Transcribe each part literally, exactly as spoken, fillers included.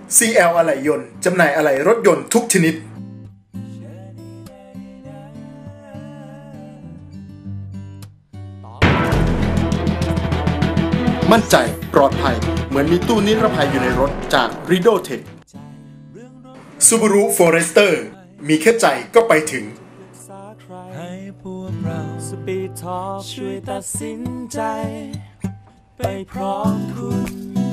ซี แอล อะไหล่ยนต์จำหน่ายอะไหล่รถยนต์ทุกชนิดมั่นใจปลอดภัยเหมือนมีตู้นิรภัยอยู่ในรถจาก Rido Tech Subaru Forester มีแค่ใจก็ไปถึงให้พวกเรา Speed Talk ช่วยตัดสินใจไปพร้อมคุณ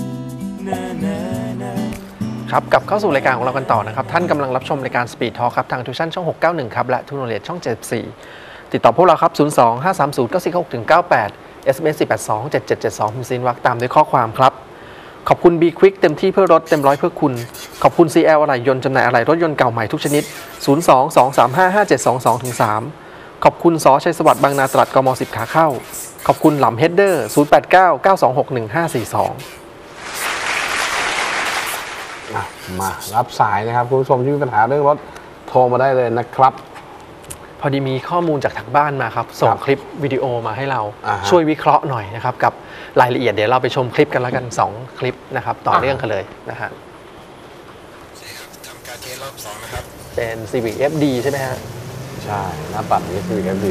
ครับกลับเข้าสู่รายการของเรากันต่อนะครับท่านกำลังรับชมรายการ Speed Talk ครับทางทูชั่นช่องหกเก้าหนึ่งครับและทูโนเลตช่องเจ็ดสิบสี่ติดต่อพวกเราครับศูนย์ สอง ห้า สาม ศูนย์ เก้า สี่ หก เก้า แปด เอส เอ็ม เอส สี่ แปด สอง เจ็ด เจ็ด เจ็ด สองพิมพ์ซีนวักตามด้วยข้อความครับขอบคุณ B Quick เต็มที่เพื่อรถเต็มร้อยเพื่อคุณขอบคุณ ซี แอล อะไหล่ยนต์จำหน่ายอะไหล่รถยนต์เก่าใหม่ทุกชนิดศูนย์ สอง สอง สาม ห้า ห้า เจ็ด สอง สอง สาม ขอบคุณสชัยสวัสดิ์บางนาตราดกมสิบขาเข้าขอบคุณหลำเฮดเดอร์ศูนย์ แปด เก้า เก้า สอง หก หนึ่ง ห้า สี่ สองมารับสายนะครับคุณผู้ชมที่มีปัญหาเรื่องรถโทรมาได้เลยนะครับพอดีมีข้อมูลจากทางบ้านมาครับส่งคลิปวิดีโอมาให้เราช่วยวิเคราะห์หน่อยนะครับกับรายละเอียดเดี๋ยวเราไปชมคลิปกันแล้วกันสองคลิปนะครับต่อเนื่องกันเลยนะฮะทำการเทสรอบสองนะครับเป็น Civic เอฟ ดี ใช่ไหมฮะใช่หน้าปัดนี้ Civic เอฟ ดี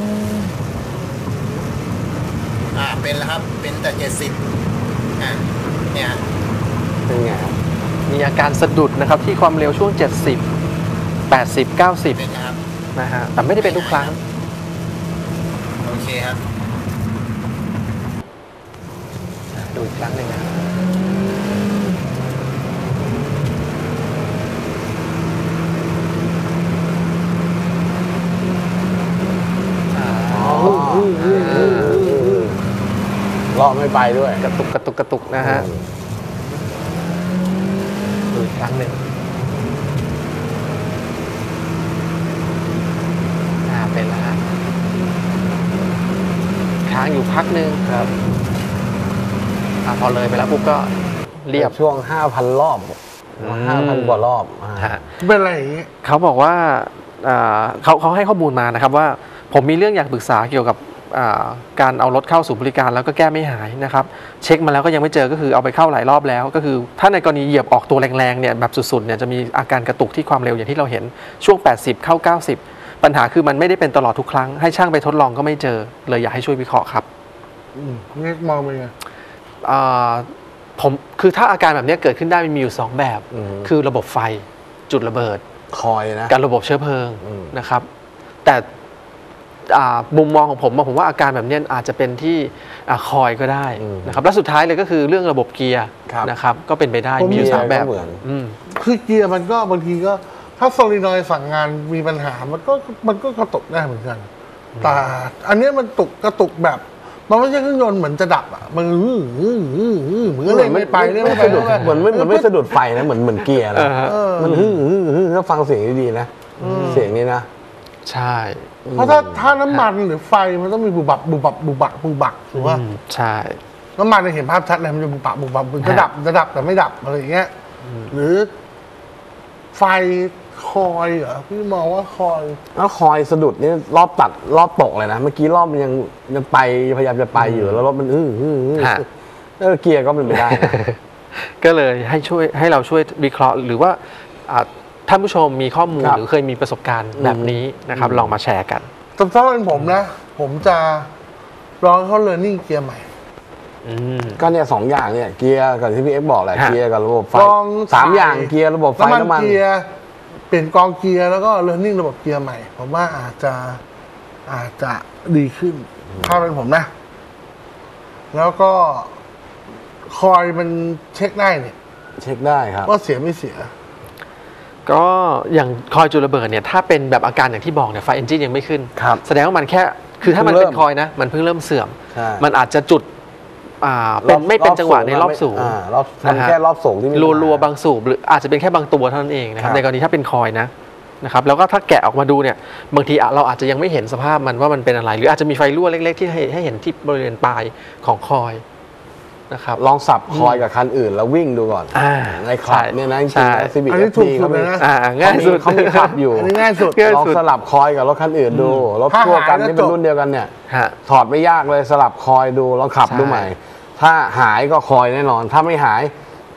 อ่าเป็นแล้วครับเป็นแต่เจ็ดสิบอ่าเนี่ยเป็นไงมีอาการสะดุดนะครับที่ความเร็วช่วงเจ็ดสิบ แปดสิบ เก้าสิบเป็นครับนะฮะแต่ไม่ได้เป็นทุกครั้งโอเคครับดูอีกครั้งหนึ่งนะรอบไม่ไปด้วยกระตุกกระตุกกระตุกนะฮะดูอีกครั้งหนึ่งอ่าเป็นแล้วฮะค้างอยู่พักหนึ่งครับอ่าพอเลยไปแล้วปุ๊บก็เรียบช่วง ห้าพัน รอบ ห้าพัน กว่ารอบเป็นอะไรอย่างนี้เขาบอกว่าเขาเขาให้ข้อมูลมานะครับว่าผมมีเรื่องอยากปรึกษาเกี่ยวกับการเอารถเข้าสู่บริการแล้วก็แก้ไม่หายนะครับเช็คมาแล้วก็ยังไม่เจอก็คือเอาไปเข้าหลายรอบแล้วก็คือถ้าในกรณีเหยียบออกตัวแรงๆเนี่ยแบบสุดๆเนี่ยจะมีอาการกระตุกที่ความเร็วอย่างที่เราเห็นช่วงแปดสิบเข้าเก้าสิบปัญหาคือมันไม่ได้เป็นตลอดทุกครั้งให้ช่างไปทดลองก็ไม่เจอเลยอยากให้ช่วยวิเคราะห์ครับเรียกมองไปไงผมคือถ้าอาการแบบนี้เกิดขึ้นได้มันมีอยู่สองแบบคือระบบไฟจุดระเบิดคอยนะการระบบเชื้อเพลิงนะครับแต่มุมมองของผมผมว่าอาการแบบนี้อาจจะเป็นที่คอยก็ได้นะครับและสุดท้ายเลยก็คือเรื่องระบบเกียร์นะครับก็เป็นไปได้มีอยู่สามแบบคือเกียร์มันก็บางทีก็ถ้าโซลินอยด์สั่งงานมีปัญหามันก็มันก็กระตุกได้เหมือนกันแต่อันนี้มันตุกกระตุกแบบมันไม่ใช่เครื่องยนต์เหมือนจะดับอ่ะมันอื้ออื้ออื้ออื้อเหมือนก็เลยไม่ไปไม่ไปเหมือนไม่เหมือนไม่สะดุดไฟนะเหมือนเหมือนเกียร์นะมันอื้ออื้ออื้อถ้าฟังเสียงดีๆนะเสียงนี้นะใช่เพราะถ้าถ้าน้ำมันหรือไฟมันต้องมีบุบับบุบับบุบับบุบับถูกป่ะใช่น้ำมันจะเห็นภาพชัดเลยมันจะบุบับบุบับมันจะดับจะดับแต่ไม่ดับอะไรอย่างเงี้ยหรือไฟคอยเหรอพี่มองว่าคอยแล้วคอยสะดุดนี่รอบตัดรอบตกเลยนะเมื่อกี้รอบมันยังยังไปพยายามจะไปอยู่แล้วรถมันอื้ออื้อแล้วเกียร์ก็เป็นไปได้ก็เลยให้ช่วยให้เราช่วยวิเคราะห์หรือว่าท่านผู้ชมมีข้อมูลหรือเคยมีประสบการณ์แบบนี้นะครับลองมาแชร์กันถ้าเป็นผมนะผมจะลองเขา learning เกียร์ใหม่ก็เนี่ยสองอย่างเนี่ยเกียร์กับที่พี่เอ็กบอกแหละเกียร์กับระบบไฟสามอย่างเกียร์ระบบไฟน้ำมันเกียร์เปลี่ยนกองเกียร์แล้วก็ learning ระบบเกียร์ใหม่ผมว่าอาจจะอาจจะดีขึ้นถ้าเป็นผมนะแล้วก็คอยมันเช็คได้เนี่ยเช็คได้ครับว่าเสียไม่เสียก็อย่างคอยจุดระเบิดเนี่ยถ้าเป็นแบบอาการอย่างที่บอกเนี่ยไฟเอนจินยังไม่ขึ้นแสดงว่ามันแค่คือถ้ามันเป็นคอยนะมันเพิ่งเริ่มเสื่อมมันอาจจะจุดเป็นไม่เป็นจังหวะในรอบสูงรอบแค่รอบสูงที่มีรัวๆบางสูบหรืออาจจะเป็นแค่บางตัวเท่านั้นเองนะครับในกรณีถ้าเป็นคอยนะนะครับแล้วก็ถ้าแกะออกมาดูเนี่ยบางทีเราอาจจะยังไม่เห็นสภาพมันว่ามันเป็นอะไรหรืออาจจะมีไฟรั่วเล็กๆที่ให้เห็นที่บริเวณปลายของคอยนะครับลองสับคอยกับคันอื่นแล้ววิ่งดูก่อนในคลับเนี่ยนะจริงๆซีบีเอฟดีเขามีง่ายสุดเขามีขับอยู่ง่ายสุดลองสลับคอยกับรถคันอื่นดูรถทั่วกันที่เป็นรุ่นเดียวกันเนี่ยถอดไม่ยากเลยสลับคอยดูลองขับดูใหม่ถ้าหายก็คอยแน่นอนถ้าไม่หาย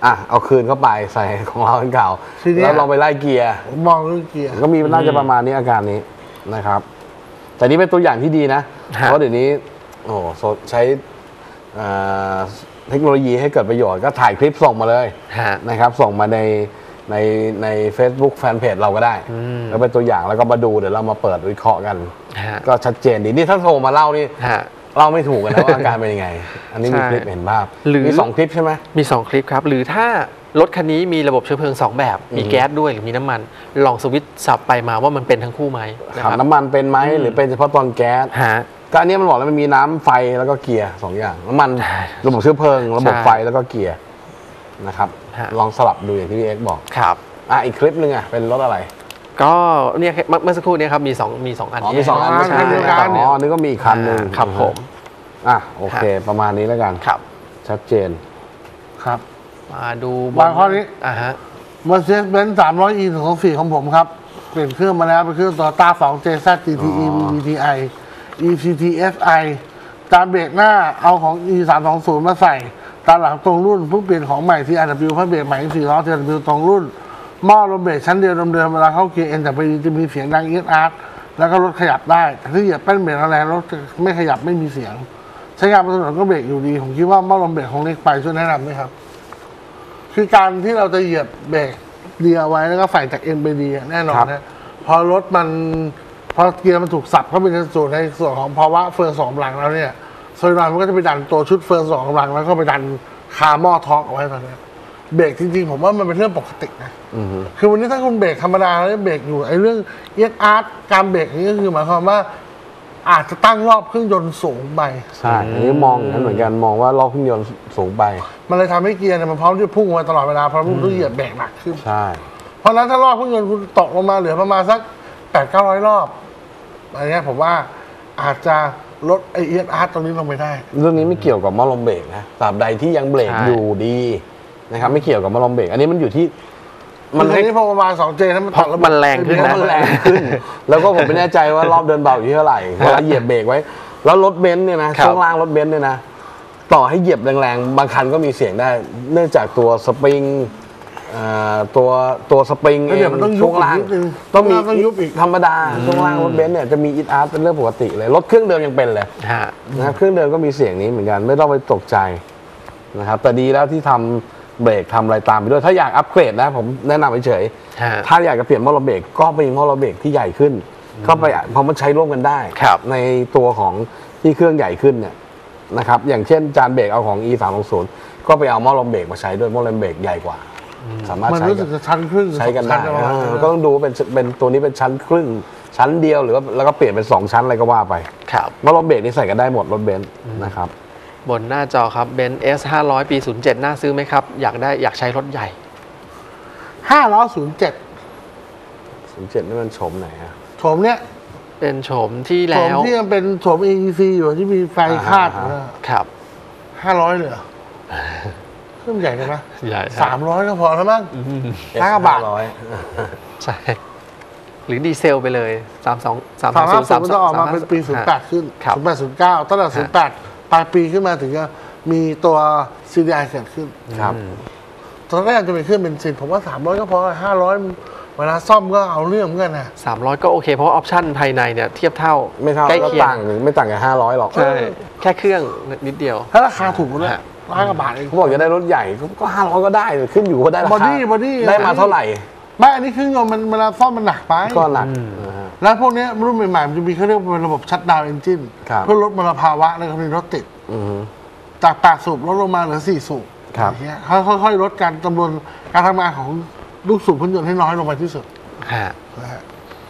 อ่ะเอาคืนเข้าไปใส่ของเราอันเก่าทีเนี้ยแล้วลองไปไล่เกียร์ผมมองเรื่องเกียร์ก็มีน่าจะประมาณนี้อาการนี้นะครับ แต่นี่เป็นตัวอย่างที่ดีนะฮะเพราะเดี๋ยวนี้โอ้โหใช้เอ่อเทคโนโลยีให้เกิดประโยชน์ก็ถ่ายคลิปส่งมาเลยฮะนะครับ ส่งมาในในใน Facebook แฟนเพจเราก็ได้อืมแล้วเป็นตัวอย่างแล้วก็มาดูเดี๋ยวเรามาเปิดวิเคราะห์กันฮะก็ชัดเจนดีนี่ถ้าโทรมาเล่านี่ฮะเล่าไม่ถูกกันนะว่าอาการเป็นยังไง อันนี้มีใช่คลิปเห็นภาพหรือมีสองคลิปใช่ไหมมีสองคลิปครับ หรือถ้ารถคันนี้มีระบบเชื้อเพลิงสองแบบ มีอืมแก๊สด้วยหรือมีน้ำมัน ลองสวิตช์สับไปมาว่ามันเป็นทั้งคู่ไหมนะคขับรับน้ำมันเป็นไหมหรือเป็นเฉพาะตอนแก๊สฮะก็อันนี้มันบอกแล้วมันมีน้ำไฟแล้วก็เกียร์สองอย่างน้ำมันใช่ระบบเชื้อเพลิง ระบบใช่ไฟแล้วก็เกียร์นะครับฮะลองสลับดูอย่างที่พี่เอ็กซ์บอกครับอ่ะอีกคลิปหนึ่งอ่ะเป็นรถอะไรก็เนี่ยเมื่อเมื่อสักครู่เนี้ครับมีสองมีสองอันอ๋อมีสองอันไม่ใช่ใช่เดียวกัอ๋อนี่ก็มีอีกคันหนึ่งครับผมอ่ะโอเค ประมาณนี้แล้วกันครับชัดเจนครับมาดูบางข้อนี้อ่าฮะ Mercedes-Benz สามร้อย E สองสี่ของผมครับ เปลี่ยนเครื่องมาแล้วเป็นเครื่อง Toyota สอง เจ แซด จี ที อีอ๋อวี ที ไอ อี ซี ที เอส ไอ จานเบรกหน้าเอาของ E สามสองศูนย์มาใส่ตาหลังตรงรุ่นเพิ่งเปลี่ยนของใหม่ ที อาร์ ดับเบิลยู พระเบรกใหม่สี่ล้อ ที อาร์ ดับเบิลยู ตรงรุ่นหม้อลมเบรกชั้นเดียวเดิมๆเวลาเข้าเกียร์ N แต่ไปจะมีเสียงดังเอียดอาร์ตแล้วก็รถขยับได้แต่ถ้าเหยียบแป้นเบรกแรงๆรถจะไม่ขยับไม่มีเสียง ใช้งานบนถนนก็เบรกอยู่ดี ผมคิดว่าหม้อลมเบรกของเล็กไปช่วยแนะนำด้วยครับ คือการที่เราจะเหยียบเบรกเดียไว้แล้วก็ใส่จาก N ไป D แน่นอนนะพอรถมันพอเกียร์มันถูกสับเข้าไปในส่วนในส่วนของภาวะเฟืองสองกำลังแล้วเนี่ยโซลินอยด์มันก็จะไปดันตัวชุดเฟืองสองกำลังแล้วก็ไปดันคาหม้อท็อกเอาไว้ตอนนี้เบรกจริงๆผมว่ามันเป็นเรื่องปกตินะอือฮึคือวันนี้ถ้าคุณเบรกธรรมดาแล้วเบรกอยู่ไอ้เรื่องเอียดอาร์ตการเบรกนี้ก็คือหมายความว่าอาจจะตั้งรอบเครื่องยนต์สูงไปใช่อันนี้มองอย่างนั้นเหมือนกันมองว่ารอบเครื่องยนต์สูงไปมันเลยทำให้เกียร์เนี่ยมันพร้อมที่จะพุ่งมาตลอดเวลาเพราะมันต้องเหยียบเบรกหนักขึ้นใช่เพราะฉะนั้นถ้ารอบเครื่องยนต์คุณตกลงมาเหลือประมาณสักแปดเก้าร้อยรอบอันเนี้ยผมว่าอาจจะลดไอเอียดอาร์ตตรงนี้ลงไปได้เรื่องนี้ไม่เกี่ยวกับหม้อลมเบรกนะตราบใดที่ยังเบรกใช่อยู่ดีนะครับไม่เกี่ยวกับหม้อลมเบรกอันนี้มันอยู่ที่มัมัน นให้ให้นี่พอประมาณสองเจถ้ามันเพราะตัดแล้วมันแรงขึ้นเพราะมันแรงขึ้น แล้วก็ผมไม่แน่ใจว่ารอบเดินเบาอยู่ที่เท่าไหร่เวลาเหยียบเบรกไว้ แล้วรถเบนซ์เนี่ยนะครับ ช่วงล่างรถเบนซ์เนี่ยนะต่อให้เหยียบแรงๆบางคันก็มีเสียงได้ เนื่องจากตัวสปริงเอ่อตัวตัวสปริงแล้วเอเดี๋ยงวมันต้องยุช่บวงล่างอีกนิดนึงต้องมีต้องยุบอีกธรรมดาช่วงล่างรถเบนซ์เนี่ยจะมีอิดอาร์ตเป็นเรื่องปกติเลยรถเครื่องเดิมยังเป็นเลยฮะนะครับเครื่องเดิมก็มีเสียงนี้เหมือนกันไม่ต้องไปตกใจนะครับแต่ดีแล้วที่ทำเบรกทำอะไรตามไปด้วยถ้าอยากอัปเกรดนะผมแนะนำเฉยฮะๆถ้าอยากจะเปลี่ยนหม้อลมเบรกก็ไปหม้อลมเบรกที่ใหญ่ขึ้น ก็ไปเพราะมันใช้ร่วมกันได้ครับในตัวของที่เครื่องใหญ่ขึ้นเนี่ยนะครับอย่างเช่นจานเบรกเอาของ E สามหกศูนย์ก็ไปเอาหม้อลมเบรกมาใช้ด้วยหม้อลมเบรกใหญ่กว่า สามารถมันใช้รู้กัสึนกจะชั้นครึ่งใช้กันได้สองชั้ประมาณเอนั้อน ก็ต้องดูว่าเป็นเป็นตัวนี้เป็นชั้นครึ่งชั้นเดียวหรือว่าแล้วก็เปลี่ยนเป็นสองชั้นอะไรก็ว่าไปครับหม้อลมเบรกนี่ใส่กันได้หมดรถเบนซ์นะครับบนหน้าจอครับเบนซ์ เอส ห้าร้อย ปี ศูนย์เจ็ด น่าซื้อไหมครับ อยากได้อยากใช้รถใหญ่ห้าล้อศูนย์เจ็ดศูนย์เจ็ดนี่มันโฉมไหนอะโฉมเนี้ยเป็นโฉมที่โฉแล้มวที่ยังเป็นโฉม เอ อี ซี อยู่ที่มีไฟคาดอ่าฮะครับห้าร้อยเลยเหรอเครื่องใหญ่เลยนะใหญ่สามร้อยก็พอแล้วมั้ง ห้าบาทร้อยใช่ หรือดีเซลไปเลย สามสอง สามสามห้าศูนย์ศูนย์มันจะออกมาเป็นปีศูนย์แปดขึ้นครับศูนย์แปดศูนย์เก้าตั้งแต่ศูนย์แปดปลายปีขึ้นมาถึงจะมีตัว ซี ดี ไอ เกิดขึ้นครับตอนแรกจะเป็นเครื่องเบนซินผมว่าสามร้อยก็พอห้าร้อยเวลาซ่อมก็เอาเรื่องเหมือนกันนะสามร้อยก็โอเค เพราะว่าออปชั่นภายในเนี่ยเทียบเท่าไม่เท่าใกล้ก็เคียงต่างไม่ต่างกับห้าร้อยหรอกใช่แค่เครื่องนิดเดียวถ้าราคาถูกด้วยฮะร้อยกว่าบาทเองเขาบอกจะได้รถใหญ่ก็ห้าร้อยก็ได้ขึ้นอยู่ว่าได้ราบอคาดี้บอดี้ได้มาเท่าไหร่ไม่อันนี้เครื่องยนต์มันเวลาซ่อมมันหนักไปก็หนักนะฮะแล้วพวกเนี้ยรุ่นใหม่ๆมันจะมีเขาเรียกว่าเป็นระบบชัตดาวน์เอนจินครับเพื่อลดมลภาวะในกรณีรถติดอือฮึจากแปดสูบลดลงมาเหลือสี่สูบครับอย่างเงี้ยค่อยๆลดการจำนวนการทำงานของลูกสูบเครื่องยนต์ให้น้อยลงไปที่สุดฮะนะฮะ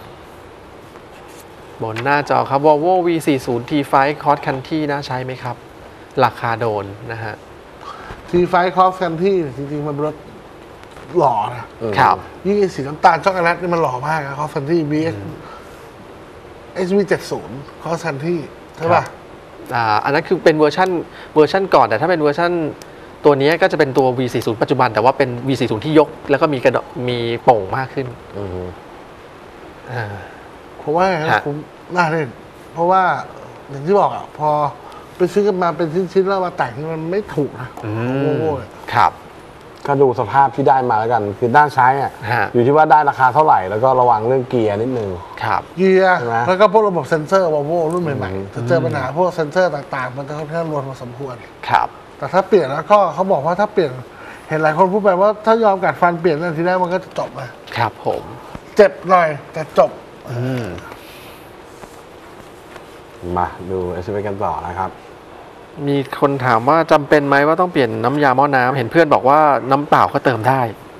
บนหน้าจอครับ Volvo วี สี่สิบ ที ไฟว์ Cross Country น่าใช้ไหมครับ ราคาโดนนะฮะทีไฟคอฟแคนที่จริงๆมันเป็นรถหล่อนะครับ ยิ่งไอ้สีน้ำตาลช็อกโกแลตนี่มันหล่อมากอะคอฟแคนที่ บี เอ็กซ์ เอส วี เจ็ดสิบ คอฟแคนที่ใช่ป่ะอ่าอันนั้นคือเป็นเวอร์ชันเวอร์ชันก่อนแต่ถ้าเป็นเวอร์ชันตัวนี้ก็จะเป็นตัว วี สี่สิบ ปัจจุบันแต่ว่าเป็น วี สี่สิบ ที่ยก แล้วก็มีกระดกมีโป่งมากขึ้นอือฮึอ่าเพราะว่าอย่างนั้นฮะผมน่าเล่น เพราะว่าอย่างที่บอกอ่ะ พอไปซื้อกันมาเป็นชิ้นๆแล้วมาแต่งนี่มันไม่ถูกนะอืโอ้มโหครับก็ดูสภาพที่ได้มาแล้วกัน คือน่าใช้อ่ะฮะอยู่ที่ว่าได้ราคาเท่าไหร่แล้วก็ระวังเรื่องเกียร์นิดนึงครับเกียร์ใช่ไหมแล้วก็พวกระบบเซ็นเซอร์วอลโวรุ่นใหม่อืมๆจะเจอปัญหาพวกเซ็นเซอร์ต่างๆ มันจะค่อนข้างรวนพอสมควรครับแต่ถ้าเปลี่ยนแล้วก็เขาบอกว่าถ้าเปลี่ยนเห็นหลายคนพูดไปว่าถ้ายอมกัดฟันเปลี่ยนทันทีได้มันก็จะจบนะครับผมเจ็บหน่อยแต่จบอืมมาดูเอสเอ็มเอสกันต่อนะครับมีคนถามว่าจำเป็นไหมว่าต้องเปลี่ยนน้ำยาหม้อน้ำเห็นเพื่อนบอกว่าน้ำเปล่าก็เติมได้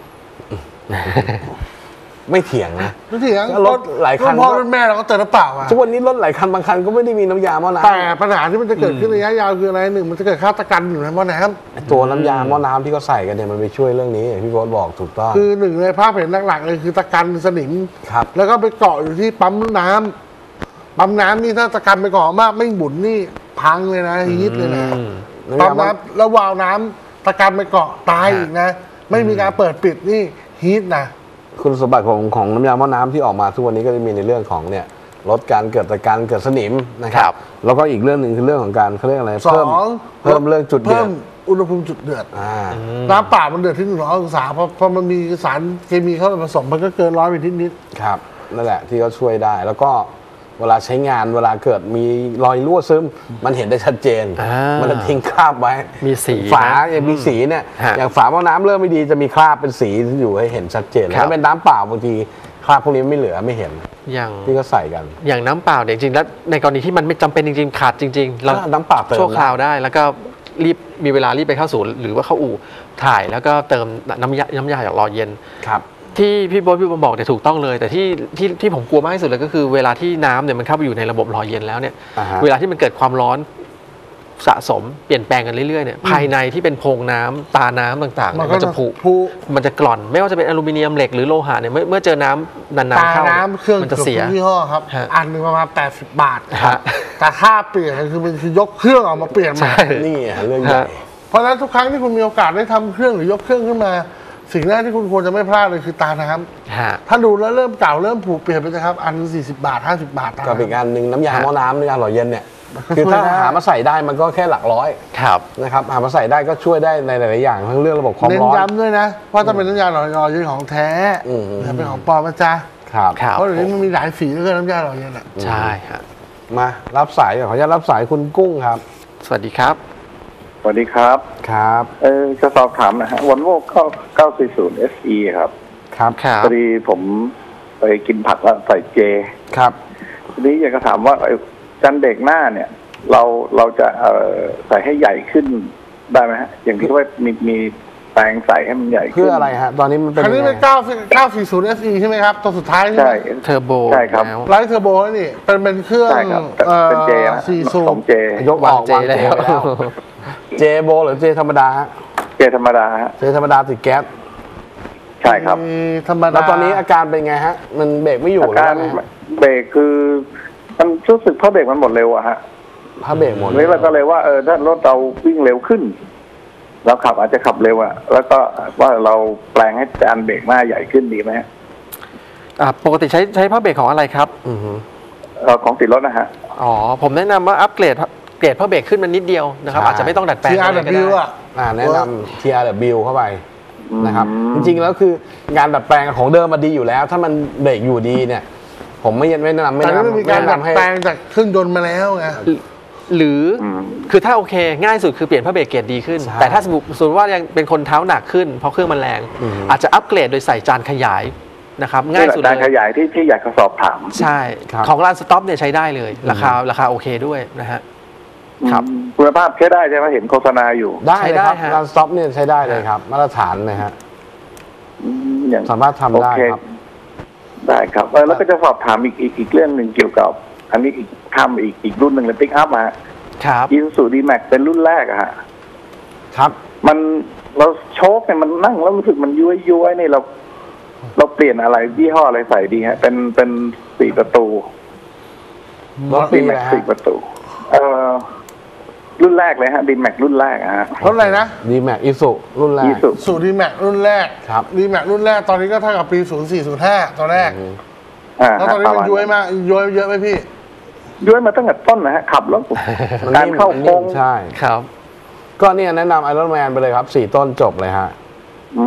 ไม่เถียงนะทุกทีนะรถหลายคันรุ่นพ่อรุ่นแม่เราก็เติมน้ำเปล่าอะทุกวันนี้รถหลายคันบางคันก็ไม่ได้มีน้ำยาหม้อน้ำแต่ปัญหาที่มันจะเกิดขึ้นระยะยาวคืออะไรหนึ่งมันจะเกิดค่าตะกันอยู่ในหม้อน้ำตัวน้ำยาหม้อน้ำที่เขาใส่กันเนี่ยมันไปช่วยเรื่องนี้อย่างที่พี่โบ๊ทบอกถูกต้องคือหนึ่งเลยภาพเห็นหลักๆเลยคือตะกันสนิมครับแล้วก็ไปเกาะอยู่ที่ปั๊มน้ำปั๊มน้ำนี่ถ้าตะกันไปเกาะมากไม่หมุนนี่พังเลยนะฮีทเลยนะอืมปั๊มน้ำแล้ววาล์วน้ำตะกันไปเกาะตายอีกนะ ไม่มีการเปิดปิดนี่ฮีทนะคุณสมบัติของของน้ำยาหม้อน้ำที่ออกมาทุกวันนี้ก็จะมีในเรื่องของเนี่ยลดการเกิดตะการเกิดสนิมนะคครัรับบแล้วก็อีกเรื่องหนึ่งคือเรื่องของการเขาเรียกอะไรสอเพิ่มงเพิ่มเรื่องจุดเดือเพิ่ดมอุณหภูมิจุดเดือดอ่าน้ำเปล่ามันเดือดที่หนึ่งร้อยองศาพอพอมันมีสารเคมีเข้าไปผสมมันก็เกินร้อยไปนิดครับนั่นแหละที่เขาช่วยได้ แล้วก็เวลาใช้งานเวลาเกิดมีรอยรั่วซึมมันเห็นได้ชัดเจนอ่ามัมันจะทิ้งคราบไว้มีสีฝานะอย่างมีสีเนี่ยฮะอย่างฝาหม้อน้ำเริ่มไม่ดีจะมีคราบเป็นสีอยู่ให้เห็นชัดเจนครับถ้าเป็นน้ำเปล่าบางทีคราบพวกนี้ไม่เหลือไม่เห็นอย่างที่เขาใส่กันอย่างน้ำเปล่าเนี่ยจริงๆแล้วในกรณีที่มันไม่จำเป็นจริงๆขาดจริง ๆ เราน้ำเปล่าเติมชั่วคราวได้ แล้วก็รีบมีเวลารีบไปเข้าศูนย์หรือว่าเข้าอู่ถ่ายแล้วก็เติมน้ำยาน้ำยาอย่างหล่อเย็นครับที่พี่โบ๊ทพี่บอมบอกเนี่ยถูกต้องเลย แต่ที่ที่ที่ผมกลัวมากที่สุดเลยก็คือเวลาที่น้ำเนี่ยมันเข้าไปอยู่ในระบบหล่อเย็นแล้วเนี่ยอ่าฮะเวลาที่มันเกิดความร้อนสะสมเปลี่ยนแปลงกันเรื่อยๆเนี่ยภายในที่เป็นโพรงน้ำตาน้ำต่างๆๆ มัเนี่ยนก็มันจะผุพุมันจะกร่อน ไม่ว่าจะเป็นอลูมิเนียมเหล็กหรือโลหะเนี่ยเมื่อเมื่อเจอน้ำนานตาๆเข้าน้ำเครื่องมันจะเสียทุกยี่ห้อครับฮะอันหนึ่งประมาณแปดสิบบาทฮะแต่ค่าเปลี่ยนคือมันคือยกเครื่องออกมาเปลี่ยนใหม่ใช่นี่ไงเรื่องใหญ่ฮะเพราะฉะนั้นทุกครั้งที่คุณมีโอกาสได้ทำเครื่องหรือยกเครื่องขึ้นมา สิ่งแรกที่คุณควรจะไม่พลาดเลยคือตาน้ำฮะถ้าดูแล้วเริ่มเก่าเริ่มผุเปลี่ยนไปนะครับ อันสี่สิบบาทห้าสิบบาทตาก็เป็นน้ำการหนึ่งน้ำยาฮะหม้อน้ำน้ำยาหล่อเย็นเนี่ยมันก็คือถ้าช่วยได้หามาใส่ได้มันก็แค่หลักร้อยครับนะครับหามาใส่ได้ก็ช่วยได้ในหลาย ๆ อย่างทั้งเรื่องระบบความเน้นร้อนย้ำด้วยนะว่าถ้าเป็นน้ำยาหล่อเย็นของแท้อืมอย่าเป็นของปลอมนะจ๊ะครับครับเพราะเดี๋ยวนี้มันมีหลายสีเหลือเกินน้ำยาหล่อเย็นอ่ะใช่ฮะมารับสายก่อนขออนุญาตรับสายคุณกุ้งครับสวัสดีครับสวัสดีครับครับเออจะสอบถามนะฮะวอลโว่เก้าสี่ศูนย์ เอส อี ครับครับครับพอดีผมไปกินผักแล้วใส่เจครับทีนี้อยากจะถามว่าไอ้จันเบรกหน้าเนี่ย เราเราจะเอ่อใส่ให้ใหญ่ขึ้นได้ไหมฮะ อย่างที่ว่ามีมีแปลงใส่ให้มันใหญ่ขึ้นเพื่ออะไรฮะ ตอนนี้มันเป็นคันนี้เป็นยังไงเก้า เก้าสี่ศูนย์ เอส อี ใช่ไหมครับ ตัวสุดท้ายใช่ไหใช่มเทอร์โบใช่ครับแล้วไลท์เทอร์โบนี่เป็นเป็นเครื่องใช่ครับแต่เอ่อเป็นเจนะสี่สูขบองเจยกอวาอง กเจวางเจแล้วไปแล้วเจโบหรือเจธรรมดาฮะเจธรรมดาฮะเจธรรมดาติดแก๊สใช่ครับมีธรรมดาแล้วตอนนี้อาการเป็นไงฮะ มันเบรกไม่อยู่อาหรือการว่าไงฮะเบรกคือ มันรู้สึกเพราะเบรกมันหมดเร็วอะฮะถ้าเบรกหมดนี้เราก็เลยว่าเออถ้ารถเราวิ่งเร็วขึ้น เราขับอาจจะขับเร็วอะแล้วก็ว่าเราแปลงให้จานเบรกหน้าใหญ่ขึ้นดีไหมฮะอ่าปกติใช้ใช้ผ้าเบรกของอะไรครับอือฮึเอ่อของติดรถนะฮะอ๋อ ผมแนะนำว่าอัปเกรดเกรดผ้าเบรกขึ้นมานิดเดียวนะครับ อาจจะไม่ต้องดัดแปลงทีอะอาร์ไรดับก็บิวได้อ่ะอ่าแนะนำ ที อาร์ ดับเบิลยู เข้าไปนะครับอืจมริงๆแล้วคืองานดัดแปลงของเดิมมาดีอยู่แล้ว ถ้ามันเบรกอยู่ดีเนี่ย ผมไม่ยันไม่แนะนำไม่แต่แนะนี่มันนำมีไม่การแนะดัดนำให้แปลงจากเครื่องยนต์มาแล้วไงหรืออมคือถ้าโอเคง่ายสุดคือเปลี่ยนผ้าเบรกเกรดดีขึ้นใช่แต่ถ้าสมมติสมมติว่ายังเป็นคนเท้าหนักขึ้นเพราะเครื่องมันแรงอืมอาจจะอัปเกรดโดยใส่จานขยายนะครับง่ายสุดการเลขยยายที่ที่อยากจะสอบถามใช่ครับของร้านสต็อปเนี่ยใช้ได้เลย ราคาราคาโอเคด้วยนะฮะ ครับอืมคุณภาพใช้ได้ใช่ไหมเห็นโฆษณาอยู่ได้เลยครับใช้ได้ฮะงานสต็อปเนี่ยใช้ได้เลยครับ มาตรฐานนะฮะอืมอย่างสามารถทำได้โอเคครับได้ครับเออแล้วก็จะสอบถามอีกอีกอีกเรื่องหนึ่งเกี่ยวกับ อันนี้อีกทำอีกอีกรุ่นหนึ่งเลยปิกอัพมาครับอีซูซูดีแม็กเป็นรุ่นแรกอะฮะครับมันเราโชคเนี่ยมันนั่งแล้วรู้สึกมันย้วยย้วยนี่เรา เราเปลี่ยนอะไรยี่ห้ออะไรใส่ดีฮะ เป็นเป็นสี่ประตูรถปีดีอะไรแม็กฮะสี่ประตู เอ่อรุ่นแรกเลยฮะดีแม็กรุ่นแรกอะฮะรถอะไรนะดีแม็กอิสุรุ่นแรอีกซูสูตรดีแม็กรุ่นแรกครับดีแม็กรุ่นแรกตอนนี้ก็เท่ากับปีศูนย์สี่ศูนย์ห้าตอนแรกอ่าแล้วตอนนี้มันย้วยมากย้วยเยอะไหมพี่ย้วยมาตั้งแต่ต้นนะฮะขับแล้วมันการนิ่มเข้ามันโค้นิ่งมใช่ครับก็เนี่ยแนะนำไอรอนแมนไปเลยครับสี่ต้นจบเลยฮะอื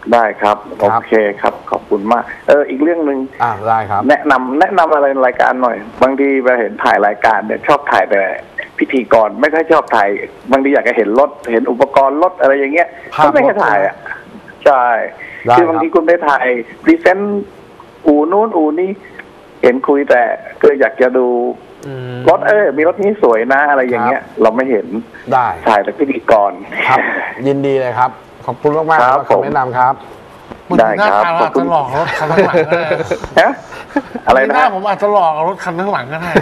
ได้ครับโอเคครับขอบคุณมากเอออีกเรื่องหนึ่งอ่าได้ครับแนะนำแนะนำอะไรในรายการหน่อย บางทีไปเห็นถ่ายรายการเนี่ยชอบถ่ายแต่พิธีกรไม่ค่อยชอบถ่ายบางทีอยากจะเห็นรถเห็นอุปกรณ์รถอะไรอย่างเงี้ยภาพก็ไม่ให้ถ่ายอ่ะใช่ได้คือบางทีคุณไปถ่ายพรีเซนต์อู่นู้นอู่นี้เห็นคุยแต่ก็อยากจะดูอืมรถเออมีรถนี้สวยนะอะไรอย่างเงี้ย เราไม่เห็นได้ถ่ายแต่พิธีกรครับ ยินดีเลยครับ ขอบคุณมากมากครับสำหรับคำแนะนำครับคุณได้หน้าครับตาขอบอาจคุจะณหลอกรถคันข้างหลังก็ได้ฮะอะไรหนะน้าผมอาจจะหลอกรถคันข้างหลังก็ได้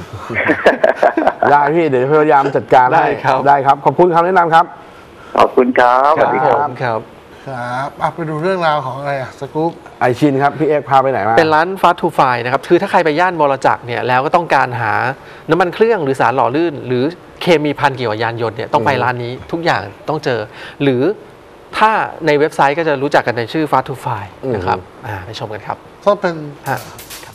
ได้พี่เดี๋ยวพยายามจัดการได้ให้ครับได้ครับ ขอบคุณคำแนะนำครับขอบคุณครับสวัสดีครับครับครับอ่ะไปดูเรื่องราวของอะไรอ่ะสกู๊ปไอชินครับ พี่เอกพาไปไหนมาเป็นร้านฟาสต์ทูไฟนะครับ คือถ้าใครไปย่านบรจักรเนี่ยแล้วก็ต้องการหาน้ำมันเครื่องหรือสารหล่อลื่น หรือเคมีพันเกี่ยวกับยานยนต์เนี่ยต้องไปร้านนี้ทุกอย่างต้องเจอ หรือถ้าในเว็บไซต์ก็จะรู้จักกันในชื่อ Fast to Fly นะครับอ่าไปชมกันครับก็เป็นฮะ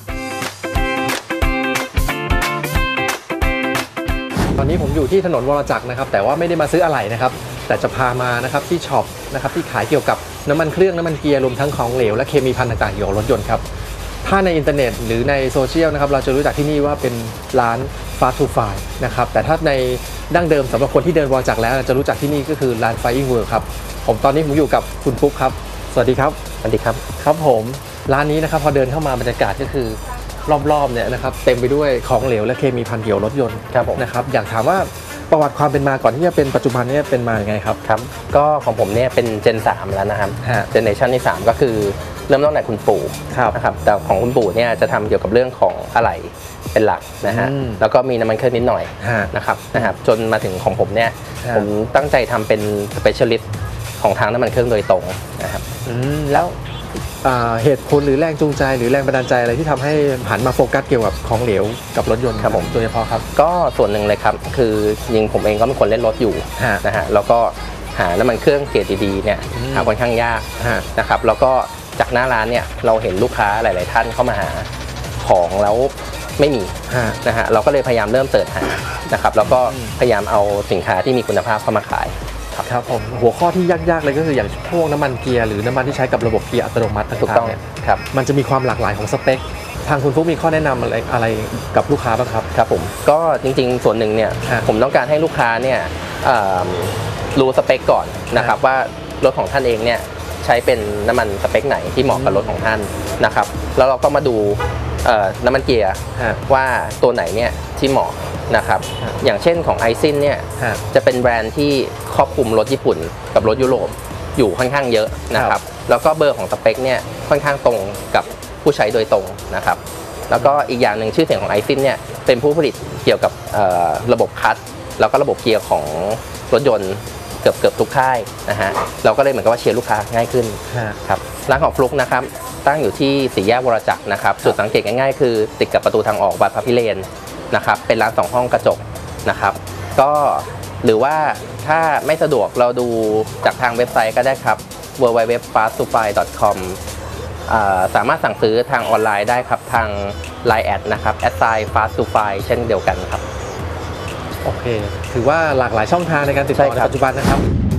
ตอนนี้ผมอยู่ที่ถนนวรจักรนะครับแต่ว่าไม่ได้มาซื้ออะไหล่นะครับแต่จะพามานะครับที่ช็อปนะครับที่ขายเกี่ยวกับน้ำมันเครื่องน้ำมันเกียร์รวมทั้งของเหลวและเคมีภัณฑ์ต่างๆเกี่ยวกับรถยนต์ครับถ้าในอินเทอร์เน็ตหรือในโซเชียลนะครับเราจะรู้จักที่นี่ว่าเป็นร้าน Fast to Fly นะครับแต่ถ้าในดั้งเดิมสำหรับคนที่เดินวรจักรแล้วจะรู้จักที่นี่ก็คือร้าน Flying World ครับผมตอนนี้ผมอยู่กับคุณฟุ๊กครับสวัสดีครับสวัสดีครับครับผมร้านนี้นะครับพอเดินเข้ามาบรรยากาศก็คือรอบๆเนี่ยนะครับเต็มไปด้วยของเหลวและเคมีภัณฑ์เกี่ยวกับรถยนต์ครับผมนะครับอยากถามว่าประวัติความเป็นมาก่อนที่จะเป็นปัจจุบันเนี่ยเป็นมาอย่างไงครับครับก็ของผมเนี่ยเป็นเจนสามแล้วนะครับฮะเจเนอเรชันที่สามก็คือเริ่มต้นจากคุณปู่ครับนะครับแต่ของคุณปู่เนี่ยจะทำเกี่ยวกับเรื่องของอะไหล่เป็นหลักนะฮะอืมแล้วก็มีน้ำมันเครื่องนิดหน่อยฮะนะครับนะครับจนมาถึงของผมเนี่ยฮะผมตั้งใจทำเป็นสเปเชียลิสต์ของทางน้ำมันเครื่องโดยตรงนะครับอืมแล้วอ่าเหตุผลหรือแรงจูงใจหรือแรงบันดาลใจอะไรที่ทำให้หันมาโฟกัสเกี่ยวกับของเหลวกับรถยนต์ครับผมโดยเฉพาะครับก็ส่วนหนึ่งเลยครับคือจริงผมเองก็เป็นคนเล่นรถอยู่ฮะนะฮะแล้วก็หาน้ำมันเครื่องเกรดดีๆเนี่ยอืมหาค่อนข้างยากฮะนะครับแล้วก็จากหน้าร้านเนี่ยเราเห็นลูกค้าหลาย ๆ ท่านเข้ามาหาของแล้วไม่มีฮะนะฮะเราก็เลยพยายามเริ่มเสิร์ชหานะครับแล้วก็พยายามเอาสินค้าที่มีคุณภาพเข้ามาขายครับผมหัวข้อที่ยากๆเลยก็คืออย่างพวกน้ำมันเกียร์หรือน้ำมันที่ใช้กับระบบเกียร์อัตโนมัติต่างๆถูกต้องเนี่ยครับมันจะมีความหลากหลายของสเปคทางคุณฟุ๊กมีข้อแนะนำอะไรอะไรกับลูกค้าบ้างครับครับผมก็จริงๆส่วนหนึ่งเนี่ยฮะผมต้องการให้ลูกค้าเนี่ยเอิ่มรู้สเปคก่อนนะครับว่ารถของท่านเองเนี่ยใช้เป็นน้ำมันสเปคไหนที่เหมาะกับรถของท่านนะครับแล้วเราก็มาดูเอ่อน้ำมันเกียร์ฮะว่าตัวไหนเนี่ยที่เหมาะนะครับฮะอย่างเช่นของไอซินเนี่ยฮะจะเป็นแบรนด์ที่ครอบคลุมรถญี่ปุ่นกับรถยุโรปอยู่ค่อนข้างเยอะนะครับแล้วก็เบอร์ของสเปคเนี่ยค่อนข้างตรงกับผู้ใช้โดยตรงนะครับแล้วก็อีกอย่างหนึ่งชื่อเสียงของไอซินเนี่ยเป็นผู้ผลิตเกี่ยวกับเอ่อระบบคัตแล้วก็ระบบเกียร์ของรถยนต์เกือบเกือบทุกค่ายนะฮะเราก็เลยเหมือนกับว่าเชียร์ลูกค้าง่ายขึ้นฮะครับร้านของฟลุกนะครับตั้งอยู่ที่สี่แยกวรจักรนะครับจุดสังเกตง่ายๆคือติดกับประตูทางออกวัดพระพิเรนนะครับเป็นร้านสองห้องกระจกนะครับก็หรือว่าถ้าไม่สะดวกเราดูจากทางเว็บไซต์ก็ได้ครับ ดับเบิลยู ดับเบิลยู ดับเบิลยู ดอท ฟาสต์ ทู ไฟล์ ดอท คอม อ่าสามารถสั่งซื้อทางออนไลน์ได้ครับทาง ไลน์ แอดนะครับแอดไซน์ ฟาสต์ ทู ไฟล์ เช่นเดียวกันครับโอเค ถือว่าหลากหลายช่องทางในการติดต่อใช่ในครับปัจจุบันนะครับ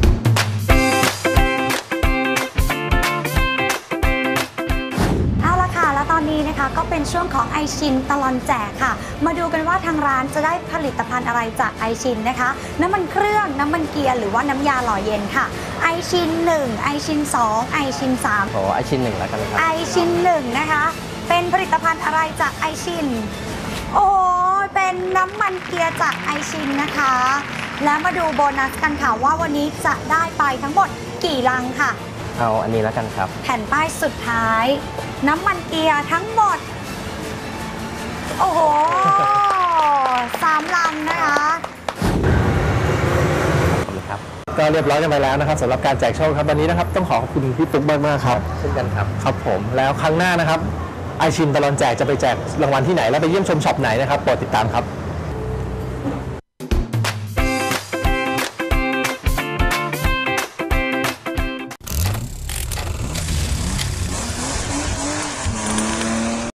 เอาละค่ะ แล้วตอนนี้นะคะก็เป็นช่วงของไอชินตลอนแจกค่ะ มาดูกันว่าทางร้านจะได้ผลิตภัณฑ์อะไรจากไอชินนะคะ น้ำมันเครื่อง น้ำมันเกียร์หรือว่าน้ำยาหล่อเย็นค่ะ ไอชินหนึ่งไอชินสองไอชินสามขอไอชิ้นหนึ่งแล้วกันครับไอชินหนึ่งนะคะ เป็นผลิตภัณฑ์อะไรจากไอชิน โอ้ยเป็นน้ำมันเกียร์จากไอชินนะคะ แล้วมาดูโบนัสกันค่ะว่าวันนี้จะได้ไปทั้งหมดกี่ลังค่ะเอาอันนี้แล้วกันครับแผ่นป้ายสุดท้าย น้ำมันเกียร์ทั้งหมด โอ้โห สามลังนะคะขอบคุณครับก็เรียบร้อยกันไปแล้วนะครับสำหรับการแจกโชคครับวันนี้นะครับต้องขอขอบคุณพี่ปุ๊กมากมากๆครับเช่นกันครับครับผมแล้วครั้งหน้านะครับไอชินตลอดแจกจะไปแจกรางวัลที่ไหนและไปเยี่ยมชมช็อปไหนนะครับโปรดติดตามครับ